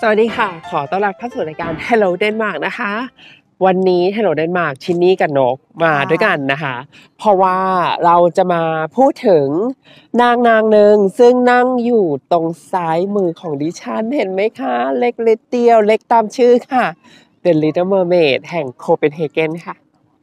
สวัสดีค่ะขอต้อนรับเข้าสู่รายการ Hello Denmark นะคะวันนี้ Hello Denmark ชินนี่กับนกมาด้วยกันนะคะเพราะว่าเราจะมาพูดถึงนางหนึ่งซึ่งนั่งอยู่ตรงซ้ายมือของดิฉันเห็นไหมคะเล็กเล็กเดียวเล็กตามชื่อค่ะ The Little Mermaid แห่งโคเปนเฮเกนค่ะ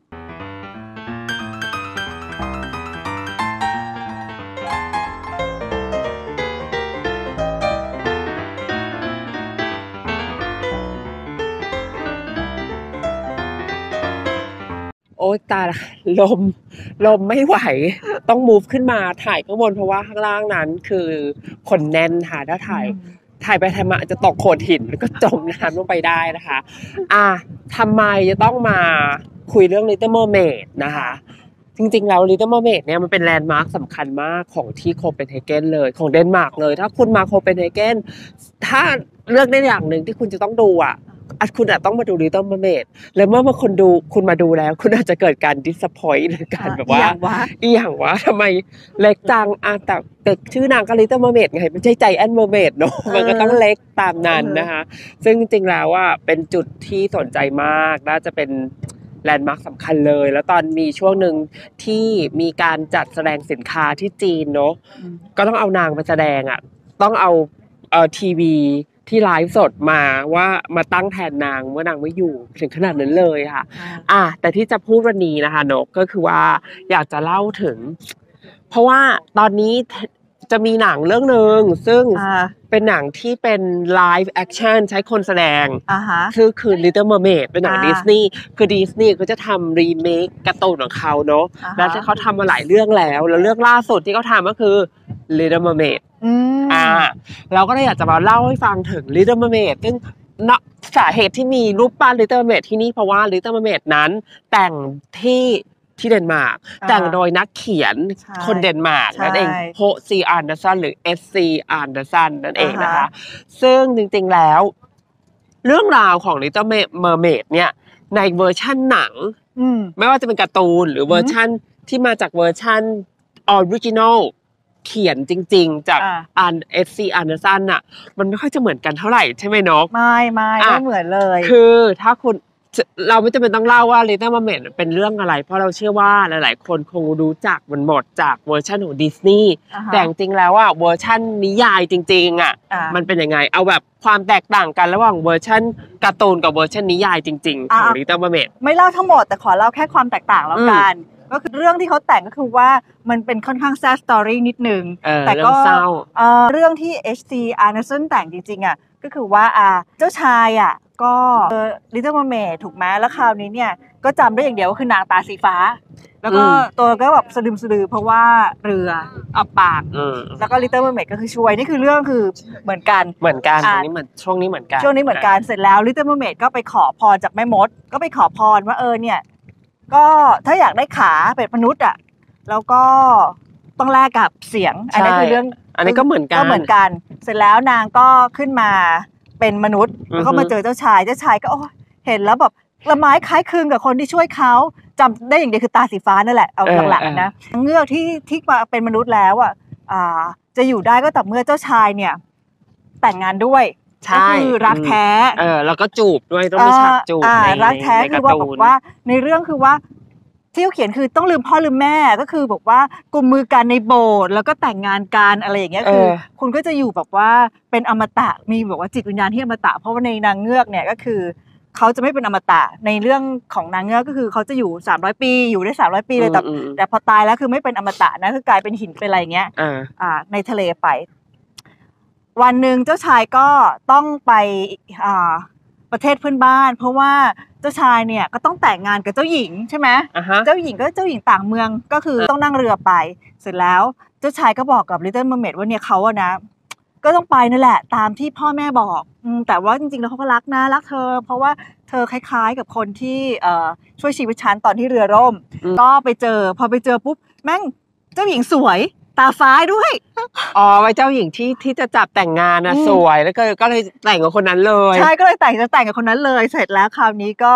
โอ๊ยตายละลมไม่ไหวต้อง move ขึ้นมาถ่ายข้างบนเพราะว่าข้างล่างนั้นคือคนแน่นค่ะถ้าถ่ายไปถ่ายมาอาจจะตกโขดหินแล้วก็จมน้ำลงไปได้นะคะทำไมจะต้องมาคุยเรื่อง Little Mermaid นะคะจริงๆแล้ว Little Mermaid เนี่ยมันเป็นแลนด์มาร์คสำคัญมากของที่โคเปนเฮเกนเลยของเดนมาร์กเลยถ้าคุณมาโคเปนเฮเกนถ้าเลือกได้อย่างหนึ่งที่คุณจะต้องดูคุณอาจต้องมาดู Little Mermaid แล้วเมื่อคุณมาดูแล้วคุณอาจจะเกิดการ disappoint หรือการแบบว่าอีหยังวะทำไมเล็กจังแต่ชื่อนางก็ Little Mermaid ไงไม่ใช่ Giant Mermaid เนอะมันก็ต้องเล็กตามนั้นนะคะซึ่งจริงๆแล้วเป็นจุดที่สนใจมากน่าจะเป็นแลนด์มาร์คสำคัญเลยแล้วตอนมีช่วงหนึ่งที่มีการจัดแสดงสินค้าที่จีนเนอะก็ต้องเอานางไปแสดงต้องเอาทีวีที่ไลฟ์สดมาตั้งแทนนางเมื่อนางไม่อยู่ถึงขนาดนั้นเลยค่ะแต่ที่จะพูดวันนี้นะคะนกก็คือว่าอยากจะเล่าถึงเพราะว่าตอนนี้จะมีหนังเรื่องนึงซึ่งเป็นหนังที่เป็นไลฟ์แอคชั่นใช้คนแสดงคือ Little Mermaid เป็นหนังดิสนีย์คือดิสนีย์ก็จะทำรีเมคการ์ตูนของเขาเนาะแล้วที่เขาทำมาหลายเรื่องแล้วเรื่องล่าสุดที่เขาทำก็คือ Little Mermaidเราก็เลยอยากจะมาเล่าให้ฟังถึง Little Mermaid ซึ่งสาเหตุที่มีรูปปั้น Little Mermaid ที่นี่เพราะว่า Little Mermaid นั้นแต่งที่เดนมาร์กแต่งโดยนักเขียนคนเดนมาร์กนั่นเองโฮซีอันเดอร์สันหรือเอสซีอันเดอร์สันนั่นเองนะคะซึ่งจริงๆแล้วเรื่องราวของ Little Mermaid เนี่ยในเวอร์ชั่นหนังไม่ว่าจะเป็นการ์ตูนหรือเวอร์ชั่นที่มาจากเวอร์ชั่นออริจินอลเขียนจริงๆจากเอสซีอันเดอร์สันมันไม่ค่อยจะเหมือนกันเท่าไหร่ใช่ไหมนกไม่เหมือนเลยคือถ้าเราไม่จำเป็นต้องเล่าว่า Little Mermaid เป็นเรื่องอะไรเพราะเราเชื่อว่าหลายๆคนคงรู้จักมันหมดจากเวอร์ชันของดิสนีย์แต่จริงๆแล้วเวอร์ชันนิยายจริงๆมันเป็นยังไงเอาแบบความแตกต่างกันระหว่างเวอร์ชันการ์ตูนกับเวอร์ชันนิยายจริงๆของ Little Mermaid ไม่เล่าทั้งหมดแต่ขอเล่าแค่ความแตกต่างแล้วกันก็คือเรื่องที่เขาแต่งก็คือว่ามันเป็นค่อนข้างแซดสตอรี่นิดนึงแต่ก็เรื่องที่ H.C. Anderson แต่งจริงๆก็คือว่าเจ้าชายก็Little Mermaid ถูกไหมแล้วคราวนี้เนี่ยก็จำได้อย่างเดียวก็คือนางตาสีฟ้าแล้วก็ตัวก็แบบสะดือเพราะว่าเรืออับปากแล้วก็ Little Mermaid ก็คือช่วยนี่คือเรื่องคือเหมือนกันตรงนี้เหมือนช่วงนี้เหมือนกันเสร็จแล้ว Little Mermaid ก็ไปขอพรจากแม่มดก็ไปขอพรว่าเนี่ยก็ถ้าอยากได้ขาเป็นมนุษย์แล้วก็ต้องแลกกับเสียงอันนี้คือเรื่องอันนี้ก็เหมือนกันเสร็จแล้วนางก็ขึ้นมาเป็นมนุษย์แล้วก็มาเจอเจ้าชายก็เห็นแล้วแบบละไม้คล้ายคลึงกับคนที่ช่วยเขาจำได้อย่างเดียวคือตาสีฟ้านั่นแหละเอาหลักๆนะเงือกที่มาเป็นมนุษย์แล้วจะอยู่ได้ก็แต่เมื่อเจ้าชายเนี่ยแต่งงานด้วยก็คือรักแท้แล้วก็จูบด้วยต้องมีฉากจูบรักแท้คือว่าบอกว่าในเรื่องคือว่าที่เขาเขียนคือต้องลืมพ่อลืมแม่ก็คือบอกว่ากุมมือกันในโบสถ์แล้วก็แต่งงานกันอะไรอย่างเงี้ยคือคุณก็จะอยู่แบบว่าเป็นอมตะมีแบบว่าจิตวิญญาณที่อมตะเพราะว่าในนางเงือกเนี่ยก็คือเขาจะไม่เป็นอมตะในเรื่องของนางเงือกก็คือเขาจะอยู่300 ปีอยู่ได้300 ปีเลยแต่พอตายแล้วคือไม่เป็นอมตะนะคือกลายเป็นหินเป็นอะไรเงี้ยในทะเลไปวันหนึ่งเจ้าชายก็ต้องไปประเทศเพื่อนบ้านเพราะว่าเจ้าชายเนี่ยก็ต้องแต่งงานกับเจ้าหญิงใช่ไหมเจ้าหญิงก็เจ้าหญิงต่างเมืองก็คือต้องนั่งเรือไปเสร็จแล้วเจ้าชายก็บอกกับ Little Mermaid ว่าเนี่ยเขานะก็ต้องไปนั่นแหละตามที่พ่อแม่บอกแต่ว่าจริงๆแล้วเขาก็รักเธอเพราะว่าเธอคล้ายๆกับคนที่ช่วยชีวิตฉันตอนที่เรือร่มก็ไปเจอพอไปเจอปุ๊บแม่งเจ้าหญิงสวยตาฟ้าด้วยไว้เจ้าหญิงที่จะจับแต่งงานสวยแล้วก็เลยแต่งกับคนนั้นเลยใช่ก็เลยแต่งกับคนนั้นเลยเสร็จแล้วคราวนี้ก็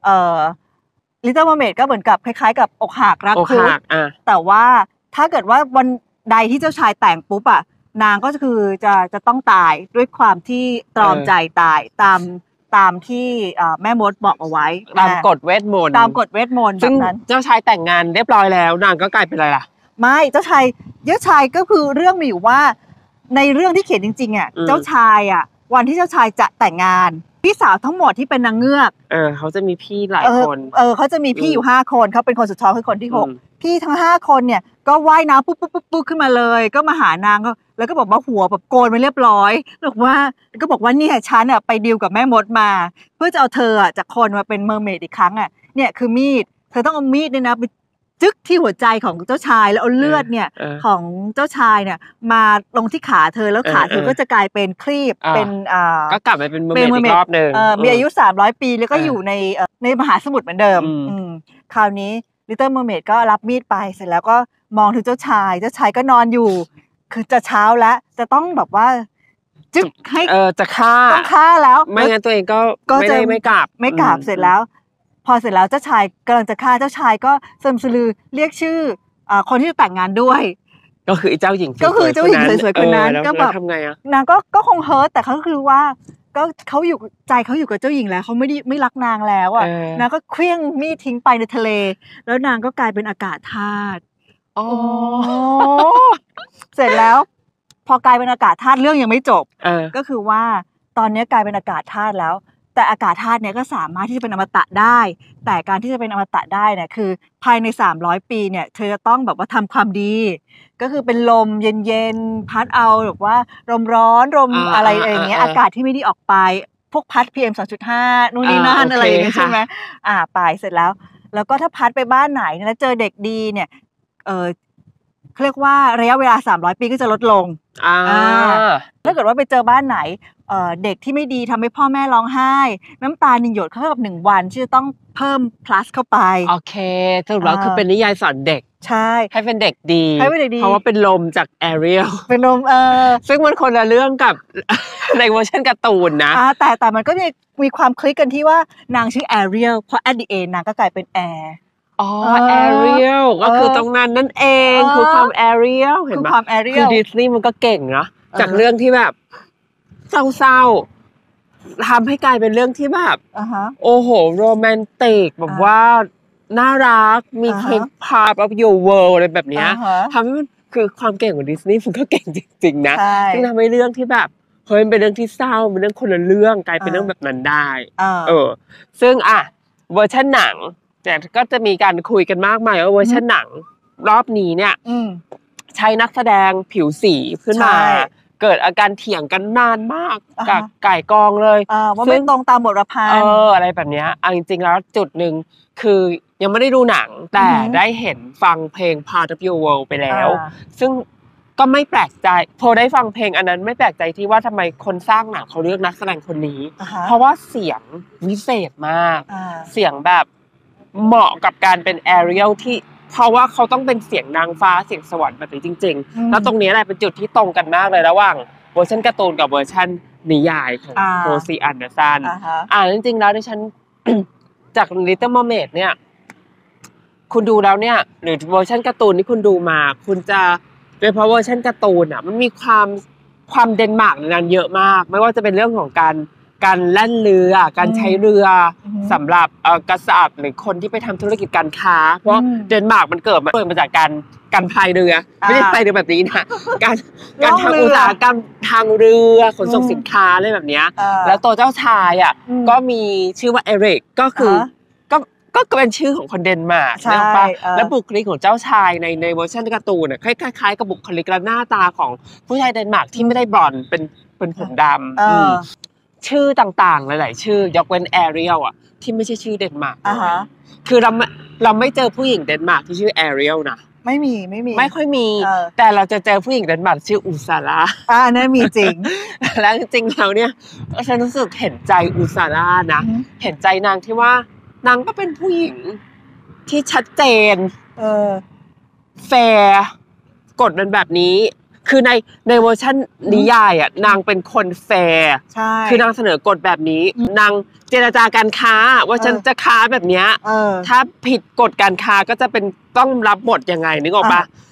Little Mermaid ก็เหมือนกับคล้ายๆกับอกหักรักคุดแต่ว่าถ้าเกิดว่าวันใดที่เจ้าชายแต่งปุ๊บนางก็คือจะต้องตายด้วยความที่ตรอมใจตายตามที่แม่มดบอกเอาไว้ตามกฎเวทมนต์ตามกฎเวทมนต์แบบนั้นเจ้าชายแต่งงานเรียบร้อยแล้วนางก็กลายเป็นอะไรล่ะไม่เจ้าชายก็คือเรื่องมีอยู่ว่าในเรื่องที่เขียนจริงๆอ่ะเจ้าชายอ่ะวันที่เจ้าชายจะแต่งงานพี่สาวทั้งหมดที่เป็นนางเงือกเขาจะมีพี่หลายคนเขาจะมีพี่อยู่5 คนเขาเป็นคนสุดท้องคือคนที่6พี่ทั้ง5 คนเนี่ยก็ว่ายน้ำปุ๊บขึ้นมาเลยก็มาหานางแล้วก็บอกว่าหัวแบบโกนไปเรียบร้อยบอกว่าเนี่ยฉันอ่ะไปดีลกับแม่มดมาเพื่อจะเอาเธอจากคนมาเป็นเมอร์เมดอีกครั้งอ่ะเนี่ยคือมีดเธอต้องเอามีดเนี่ยนะไปจึ๊กที่หัวใจของเจ้าชายแล้วเอาเลือดเนี่ยของเจ้าชายเนี่ยมาลงที่ขาเธอแล้วขาเธอก็จะกลายเป็นครีบเป็นก็กลับไปเป็นเมอร์เมดอีกรอบนึงมีอายุ300 ปีแล้วก็อยู่ในมหาสมุทรเหมือนเดิมคราวนี้Little Mermaid ก็รับมีดไปเสร็จแล้วก็มองถึงเจ้าชายก็นอนอยู่คือจะเช้าแล้วจะต้องแบบว่าจึ๊กให้จะฆ่าต้องฆ่าแล้วไม่งั้นตัวเองก็ไม่กลับเสร็จแล้วพอเสร็จแล้วเจ้าชายกำลังจะฆ่าเจ้าชายก็สมสลือเรียกชื่อคนที่จะแต่งงานด้วยก็คือเจ้าหญิงสวยๆคนนั้นก็แบบทำไงอะนางก็คงเฮิร์ตแต่เขาคือว่าก็เขาอยู่ใจเขาอยู่กับเจ้าหญิงแล้วเขาไม่รักนางแล้วอ่ะนางก็เคลี้ยงมีดทิ้งไปในทะเลแล้วนางก็กลายเป็นอากาศธาตุเสร็จแล้วพอกลายเป็นอากาศธาตุเรื่องยังไม่จบก็คือว่าตอนนี้กลายเป็นอากาศธาตุแล้วแต่อากาศธาตุเนี่ยก็สามารถที่จะเป็นอมตะได้แต่การที่จะเป็นอมตะได้เนี่ยคือภายใน300 ปีเนี่ยเธอจะต้องแบบว่าทำความดีก็คือเป็นลมเย็นๆพัดเอาแบบว่าลมร้อนลมอะไรอย่างเงี้ยอากาศที่ไม่ดีออกไปพวกพัด PM 2.5นู่นนี่นั่นอะไรอย่างเงี้ยใช่ไหมไปเสร็จแล้วก็ถ้าพัดไปบ้านไหนแล้วเจอเด็กดีเนี่ยเขาเรียกว่าระยะเวลา300 ปีก็จะลดลงถ้าเกิดว่าไปเจอบ้านไหนเด็กที่ไม่ดีทำให้พ่อแม่ร้องไห้น้ำตา1 หยดเท่ากับ1 วันที่จะต้องเพิ่ม plus เข้าไปโอเคสรุปแล้วคือเป็นนิยายสอนเด็กใช่ให้เป็นเด็กดีเพราะว่าเป็นลมจากแอเรียลเป็นลมซึ่งมันคนละเรื่องกับในเวอร์ชันการ์ตูนนะแต่มันก็มีความคลิกกันที่ว่านางชื่อแอเรียลเพราะ at the end นางก็กลายเป็นแอร์แอเรียลก็คือตรงนั้นนั่นเองคือความแอเรียลเห็นไหมคือดิสนีย์มันก็เก่งนะจากเรื่องที่แบบเศร้าๆทำให้กลายเป็นเรื่องที่แบบโอ้โหโรแมนติกแบบว่าน่ารักมีเพลง Part of Your World อะไรแบบนี้ทำให้มันคือความเก่งของดิสนีย์มันก็เก่งจริงๆนะซึ่งทำให้เรื่องที่แบบเฮ้ยเป็นเรื่องที่เศร้าเป็นเรื่องคนละเรื่องกลายเป็นเรื่องแบบนั้นได้ซึ่งเวอร์ชันหนังแต่ก็จะมีการคุยกันมากมายว่าเวอร์ชันหนังรอบนี้เนี่ยใช้นักแสดงผิวสีขึ้นมาเกิดอาการเถียงกันนานมากกับไก่กองเลยว่าไม่ตรงตามบทประพันธ์อะไรแบบนี้จริงๆแล้วจุดหนึ่งคือยังไม่ได้ดูหนังแต่ได้เห็นฟังเพลง Part of Your World ไปแล้วซึ่งก็ไม่แปลกใจพอได้ฟังเพลงอันนั้นไม่แปลกใจที่ว่าทำไมคนสร้างหนังเขาเลือกนักแสดงคนนี้เพราะว่าเสียงวิเศษมากเสียงแบบเหมาะกับการเป็นแอเรียลที่เพราะว่าเขาต้องเป็นเสียงนางฟ้าเสียงสวรรค์แบบนี้จริงๆแล้วตรงนี้แหละเป็นจุดที่ตรงกันมากเลยระหว่างเวอร์ชันการ์ตูนกับเวอร์ชันนิยายของโรซีอันเดอร์สันจริงๆแล้วดิฉัน จาก Little Mermaid เนี่ยคุณดูแล้วเนี่ยหรือเวอร์ชันการ์ตูนที่คุณดูมาคุณจะโดยเฉพาะเวอร์ชันการ์ตูนมันมีความเดนมาร์กในนั้นเยอะมากไม่ว่าจะเป็นเรื่องของการแล่นเรือการใช้เรือสำหรับกษัตริย์หรือคนที่ไปทำธุรกิจการค้าเพราะเดนมาร์กมันเกิดมาจากการพายเรือไม่ใช่พายเรือแบบนี้นะการทำอุตสาหกรรมทางเรือขนส่งสินค้าอะไรแบบนี้แล้วตัวเจ้าชายก็มีชื่อว่าเอริกก็คือก็เป็นชื่อของคนเดนมาร์กนะป่ะแล้วบุคลิกของเจ้าชายในเวอร์ชันการ์ตูนคล้ายๆกับบุคลิกและหน้าตาของผู้ชายเดนมาร์กที่ไม่ได้บลอนด์เป็นผมดำชื่อต่างๆหลายๆชื่อยกเว้นแอเรียลที่ไม่ใช่ชื่อเดนมาร์กคือเราไม่เจอผู้หญิงเดนมาร์กที่ชื่อแอเรียลนะไม่ค่อยมีแต่เราจะเจอผู้หญิงเดนมาร์กชื่ออุซาร่านั่นมีจริงแล้วจริงๆแล้วเนี่ยฉันรู้สึกเห็นใจอุซาร่านะเห็นใจนางที่ว่านางก็เป็นผู้หญิงที่ชัดเจนแฟร์กฎมันแบบนี้คือในเวอร์ชันนิยายนางเป็นคนแฟร์คือนางเสนอกฎแบบนี้นางเจรจาการค้าว่าฉันจะค้าแบบนี้ถ้าผิดกฎการค้าก็จะเป็นต้องรับบทยังไงนึกออกปะ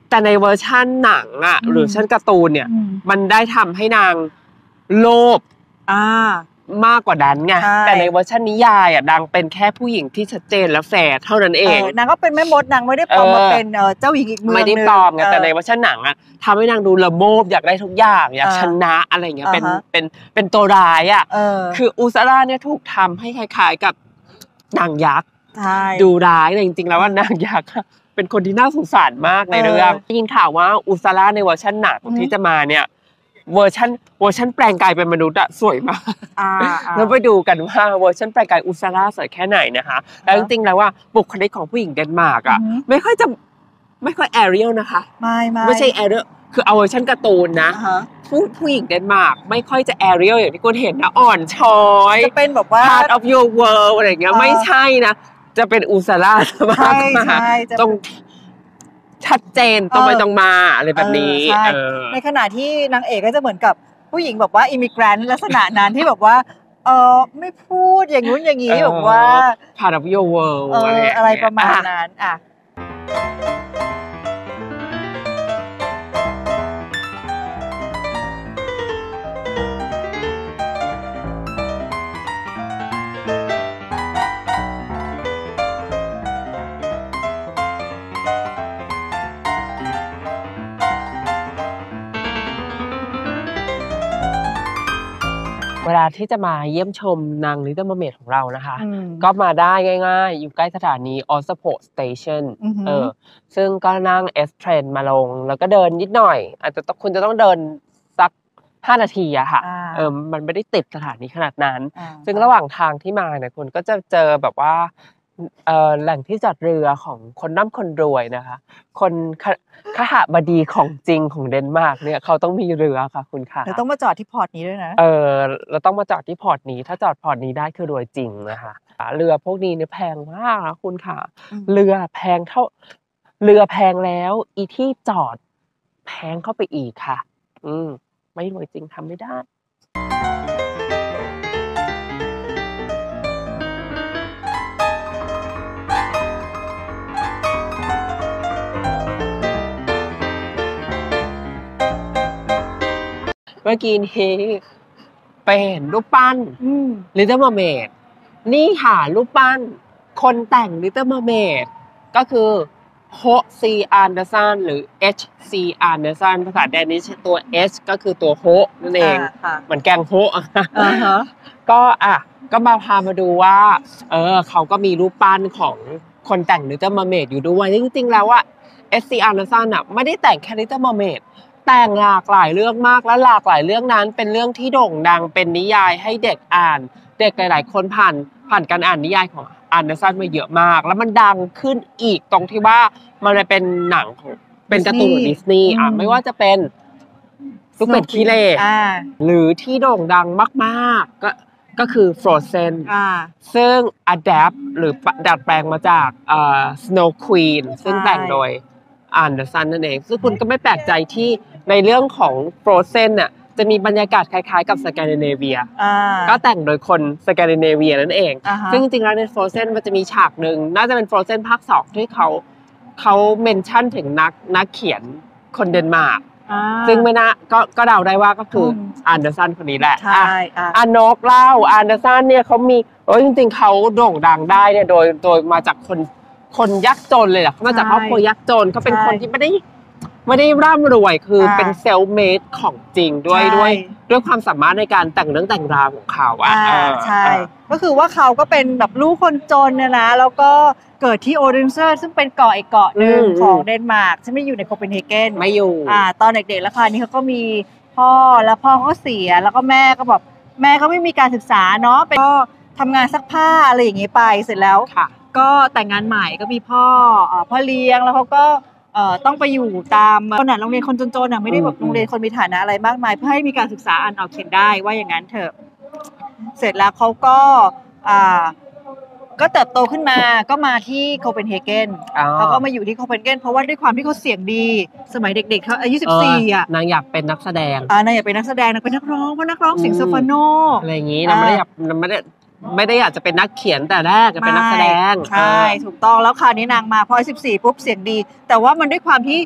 แต่ในเวอร์ชั่นหนังอ่ะหรือเวอร์ชั่นการ์ตูนเนี่ยมันได้ทำให้นางโลภมากกว่านั้นไงแต่ในเวอร์ชันนิยายอ่ะนางเป็นแค่ผู้หญิงที่ชัดเจนและแฟร์เท่านั้นเองนางก็เป็นแม่มดนางไม่ได้ปลอมมาเป็นเจ้าหญิงอีกเมืองนึงไม่ได้ปลอมไงแต่ในเวอร์ชันหนังอ่ะทำให้นางดูละโมบอยากได้ทุกอย่างอยากชนะอะไรเงี้ยเป็นตัวร้ายอ่ะคืออุซาร่าเนี่ยถูกทำให้คล้ายๆกับนางยักษ์ดูร้ายแต่จริงๆแล้วว่านางยักษ์เป็นคนที่น่าสงสารมากในเรื่องได้ยินข่าวว่าอุซาร่าในเวอร์ชันหนังที่จะมาเนี่ยเวอร์ชันแปลงกายเป็นมนุษย์อะสวยมากแล้วไปดูกันว่าเวอร์ชันแปลงกายอุซาร่าสวยแค่ไหนนะคะแล้วจริงๆแล้วว่าบุคลิกของผู้หญิงเดนมาร์กอะไม่ค่อยแอเรียลนะคะไม่ใช่แอเรียลคือเอาเวอร์ชันการ์ตูนนะผู้หญิงเดนมาร์กไม่ค่อยจะแอเรียลอย่างที่คุณเห็นนะอ่อนช้อยจะเป็นแบบว่า part of your world อะไรอย่างเงี้ยไม่ใช่นะจะเป็นอุซาร่ามากตรงชัดเจนตรงไปตรงมาอะไรแบบนี้ในขณะที่นางเอกก็จะเหมือนกับผู้หญิงแบบว่าอิมิเกรนต์ลักษณะนั้นที่แบบว่าไม่พูดอย่างนู้นอย่างนี้แบบว่า part of your world อะไรประมาณนั้นอ่ะเวลาที่จะมาเยี่ยมชมนาง Little Mermaid ของเรานะคะก็มาได้ง่ายๆอยู่ใกล้สถานี Oxford Station ซึ่งก็นั่ง S Train มาลงแล้วก็เดินนิดหน่อยอาจจะคุณจะต้องเดินสัก5 นาทีอะค่ะมันไม่ได้ติดสถานีขนาดนั้นซึ่งระหว่างทางที่มาเนี่ยคุณก็จะเจอแบบว่าแหล่งที่จอดเรือของคนร่ำคนรวยนะคะคนขหบดีของจริงของเดนมาร์กเนี่ยเขาต้องมีเรือค่ะคุณค่ะเราต้องมาจอดที่พอร์ตนี้ด้วยนะเราต้องมาจอดที่พอร์ตนี้ถ้าจอดพอร์ตนี้ได้คือรวยจริงนะคะเรือพวกนี้เนี่ยแพงมากนะคุณค่ะเรือแพงแล้วอีที่จอดแพงเข้าไปอีกค่ะไม่รวยจริงทำไม่ได้เมื่อกี้นี้ไปเห็นรูปปั้น Little Mermaid นี่ค่ะรูปปั้นคนแต่ง Little Mermaid ก็คือโฮซีอันเดอร์สันหรือ H.C. อันเดอร์สันภาษาแดนิชตัว H ก็คือตัวโฮนั่นเองเหมือนแกงโฮก็มาพามาดูว่าเขาก็มีรูปปั้นของคนแต่ง Little Mermaid อยู่ด้วยจริงๆแล้วว่า H.C. อันเดอร์สันอ่ะไม่ได้แต่งแค่ Little Mermaidแต่งหลากหลายเรื่องมากและหลากหลายเรื่องนั้นเป็นเรื่องที่โด่งดังเป็นนิยายให้เด็กอ่านเด็กหลายๆคนผ่านการอ่านนิยายของอันเดอร์สันมาเยอะมากแล้วมันดังขึ้นอีกตรงที่ว่ามันเป็นหนังของเป็นการ์ตูนดิสนีย์ไม่ว่าจะเป็นลูกเป็ดขี้เหร่หรือที่โด่งดังมากๆก็คือ Frozen ซึ่ง adapt หรือดัดแปลงมาจากSnow Queen ซึ่งแต่งโดยอันเดอร์สันนั่นเองซึ่งคุณก็ไม่แปลกใจที่ในเรื่องของ Frozen น่ะจะมีบรรยากาศคล้ายๆกับสแกนดิเนเวียก็แต่งโดยคนสแกนดิเนเวียนั่นเองซึ่งจริงๆแล้วใน Frozen มันจะมีฉากหนึ่งน่าจะเป็น Frozen ภาค 2ที่เขาเมนชั่นถึงนักเขียนคนเดนมาร์กซึ่งไม่น่าก็เดาได้ว่าก็คืออันเดอร์สันคนนี้แหละนกเล่าอันเดอร์สันเนี่ยเขามีจริงๆเขาโด่งดังได้เนี่ยโดยมาจากคนยากจนเลยแหละเขามาจากครอบครัวยากจนเขาเป็นคนที่ไม่ได้ร่ำรวยคือเป็นเซลฟ์เมดของจริงด้วยความสามารถในการแต่งเรื่องแต่งราวของเขาใช่ก็คือว่าเขาก็เป็นแบบลูกคนจนเนี่ยนะแล้วก็เกิดที่โอเดนเซอร์ซึ่งเป็นเกาะอีกเกาะหนึ่งของเดนมาร์กที่ไม่อยู่ในโคเปนเฮเกนไม่อยู่ตอนเด็กๆแล้วค่ะนี่เขาก็มีพ่อแล้วพ่อก็เสียแล้วก็แม่ก็แบบแม่ก็ไม่มีการศึกษาเนาะก็ทำงานซักผ้าอะไรอย่างงี้ไปเสร็จแล้วก็แต่งงานใหม่ก็มีพ่อเลี้ยงแล้วเขาก็ต้องไปอยู่ตามโรงเรียนคนจนๆไม่ได้แบบโรงเรียนคนมีฐานะอะไรมากมายเพื่อให้มีการศึกษาอ่านออกเขียนได้ว่าอย่างนั้นเถอะเสร็จแล้วเขาก็เติบโตขึ้นมาก็มาที่โคเปนเฮเกนเขาก็มาอยู่ที่โคเปนเฮเกนเพราะว่าด้วยความที่เขาเสียงดีสมัยเด็กๆเขาอายุ14 นางอยากเป็นนักแสดงนางอยากเป็นนักแสดงนางเป็นนักร้องเพราะนักร้องเสียงโซฟาโนอะไรอย่างนี้นางไม่ได้อยากจะเป็นนักเขียนแต่แรกจะเป็นนักแสดงใช่ถูกต้องแล้วคราวนี้นางมาพอ14ปุ๊บเสียงดีแต่ว่ามันด้วยความที่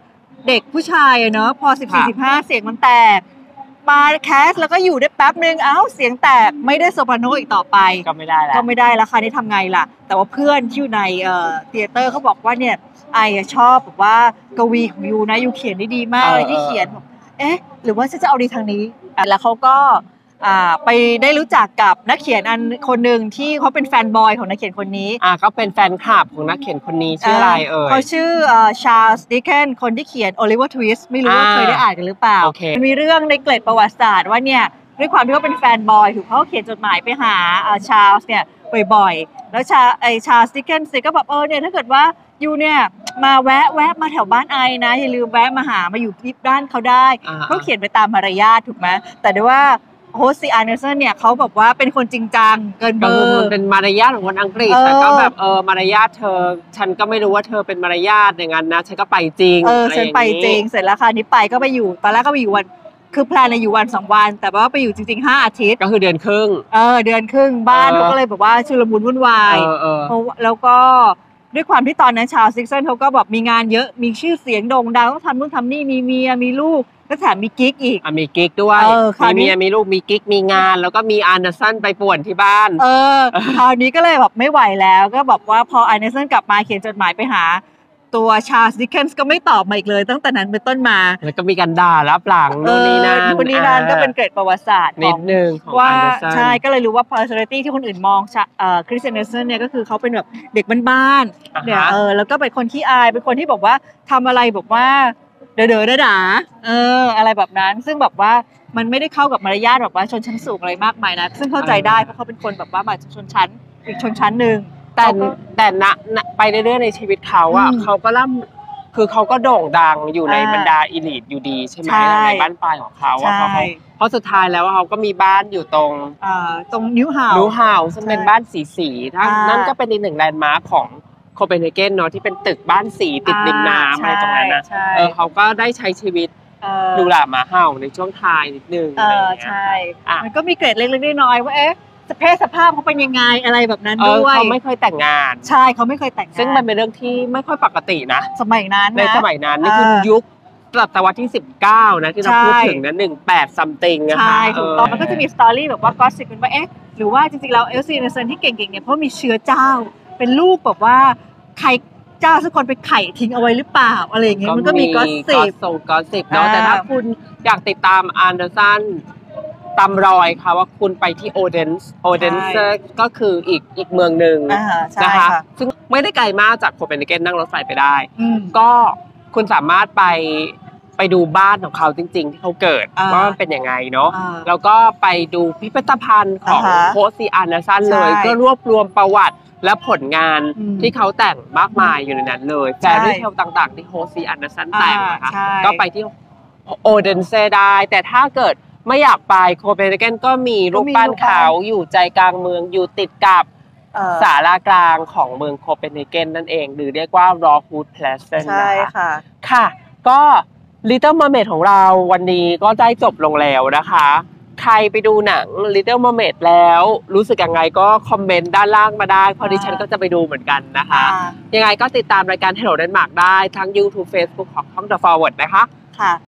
เด็กผู้ชายเนาะพอ 14-15 เสียงมันแตกมาแคสแล้วก็อยู่ได้แป๊บนึงเสียงแตกไม่ได้โซปราโนอีกต่อไปก็ไม่ได้แล้วค่ะนี่ทำไงล่ะแต่ว่าเพื่อนที่อยู่ในเทเตอร์เขาบอกว่าเนี่ยไอชอบแบบว่ากวีของยูนะยูเขียนได้ดีมากเลยที่เขียนบอกหรือว่าจะเอาดีทางนี้แล้วเขาก็ไปได้รู้จักกับนักเขียนคนหนึ่งที่เขาเป็นแฟนบอยของนักเขียนคนนี้ก็เป็นแฟนคลับของนักเขียนคนนี้ชื่ออะไรเขาชื่อชาร์ลส์ดิกเคนคนที่เขียน Oliver Twist ไม่รู้ว่าเคยได้อ่านกันหรือเปล่ามันมีเรื่องในเกร็ดประวัติศาสตร์ว่าเนี่ยด้วยความที่เขาเป็นแฟนบอยถูกเขาเขียนจดหมายไปหาชาร์ลส์เนี่ยบ่อยๆแล้วชาร์ลส์ดิกเคนก็แบบเนี่ยถ้าเกิดว่ายูเนี่ยมาแวะมาแถวบ้านไอนะอย่าลืมแวะมาหามาอยู่ที่บ้านเขาได้เขาเขียนไปตามมารยาทถูกไหมแต่ด้วยว่าโฮสซีอาร์เนสันเนี่ยเขาแบบว่าเป็นคนจริงจังเกินเบอร์มันเป็นมารยาทของคนอังกฤษแต่ก็แบบมารยาทเธอฉันก็ไม่รู้ว่าเธอเป็นมารยาทอย่างนั้นนะฉันก็ไปจริงฉันไปจริงเสร็จแล้วค่ะนี้ไปก็ไปอยู่ตอนแรกก็ไปอยู่วันคือแพลนในอยู่วัน2 วันแต่ว่าไปอยู่จริงๆ5 อาทิตย์ก็คือเดือนครึ่งเดือนครึ่งบ้านเขาก็เลยแบบว่าชุลมุนวุ่นวายแล้วก็ด้วยความที่ตอนนั้นชาร์ลส์ดิกสันเขาก็แบบมีงานเยอะมีชื่อเสียงโด่งดังต้องทำนู่นทำนี่มีเมียมีลูกก็แถมมีกิ๊กอีกมีกิ๊กด้วยมีเมียมีลูกมีกิ๊กมีงานแล้วก็มีอาร์เนสันไปป่วนที่บ้านคราวนี้ก็เลยแบบไม่ไหวแล้วก็บอกว่าพออาร์เนสันกลับมาเขียนจดหมายไปหาตัวชาร์ลส์ดิกเคนส์ก็ไม่ตอบมาอีกเลยตั้งแต่นั้นเป็นต้นมาแล้วก็มีการด่ารับหลังนู่นนี่นั่นก็เป็นเกร็ดประวัติศาสตร์นิดนึงของว่าใช่ก็เลยรู้ว่า personality ที่คนอื่นมองคริสเตียนเนสันเนี่ยก็คือเขาเป็นแบบเด็กบ้านๆเนี่ยแล้วก็เป็นคนขี้อายเป็นคนที่บอกว่าทำอะไรบอกว่าเด๋อด่าอะไรแบบนั้นซึ่งแบบว่ามันไม่ได้เข้ากับมารยาทแบบว่าชนชั้นสูงอะไรมากมายนะซึ่งเข้าใจได้เพราะเขาเป็นคนแบบว่ามาจากชนชั้นอีกชนชั้นหนึ่งแต่ไปเรื่อยๆในชีวิตเขาเขาก็คือเขาก็โด่งดังอยู่ในบรรดาอีลิทอยู่ดีใช่ไหมในบ้านปลายของเขาเพราะสุดท้ายแล้วเขาก็มีบ้านอยู่ตรงนิวเฮาส์ซึ่งเป็นบ้านสีนั่นก็เป็นอีกหนึ่งแลนด์มาร์คของโคเปนเฮเกนเนาะที่เป็นตึกบ้านสีติดริมน้ำอะไรตรงนั้นนะเขาก็ได้ใช้ชีวิตดูหลาหมาเห่าในช่วงท้ายนิดนึงใช่มันก็มีเกร็ดเล็กๆน้อยๆว่าสภาพเขาเป็นยังไงอะไรแบบนั้นด้วยเขาไม่เคยแต่งงานใช่เขาไม่เคยแต่งงานซึ่งมันเป็นเรื่องที่ไม่ค่อยปกตินะสมัยนั้นในสมัยนั้นนี่คือยุคศตวรรษที่19นะที่เราพูดถึงนะ18 something นะคะใช่ถูกต้องมันก็จะมีสตอรี่แบบว่าก็สิบเป็นว่าหรือว่าจริงๆแล้วเอลซีเนเซนที่เก่งๆเนี่ยเพราะมีเชื้อเจ้าเป็นลูกแบบว่าใครเจ้าสักคนไปไข่ทิ้งเอาไว้หรือเปล่าอะไรอย่างเงี้ยมันก็มีก็สิบเนาะแต่ถ้าคุณอยากติดตามอาร์เนสันตามรอยค่ะว่าคุณไปที่โอเดนส์ก็คืออีกเมืองหนึ่งนะคะซึ่งไม่ได้ไกลมากจากโคเปนเฮเกนนั่งรถไฟไปได้ก็คุณสามารถไปดูบ้านของเขาจริงๆที่เขาเกิดว่ามันเป็นยังไงเนาะแล้วก็ไปดูพิพิธภัณฑ์ของโฮซีอาร์เนสันเลยก็รวบรวมประวัติและผลงานที่เขาแต่งมากมายอยู่ในนั้นเลยแฟรี่เทลต่างๆที่โฮซีอาร์เนสันแต่งนะคะก็ไปที่โอเดนเซได้แต่ถ้าเกิดไม่อยากไปโคเปนเฮเกนก็มีรูปปั้นเขาอยู่ใจกลางเมืองอยู่ติดกับศาลากลางของเมืองโคเปนเฮเกนนั่นเองหรือเรียกว่ารอฮูดเพลสเซนนะคะค่ะก็ Little Mermaid ของเราวันนี้ก็ได้จบลงแล้วนะคะใครไปดูหนัง Little Mermaid แล้วรู้สึกยังไงก็คอมเมนต์ด้านล่างมาได้เพราะดิฉันก็จะไปดูเหมือนกันนะคะยังไงก็ติดตามรายการ Hello Denmark ได้ทั้ง YouTube Facebook ของช่อง The Forward นะคะค่ะ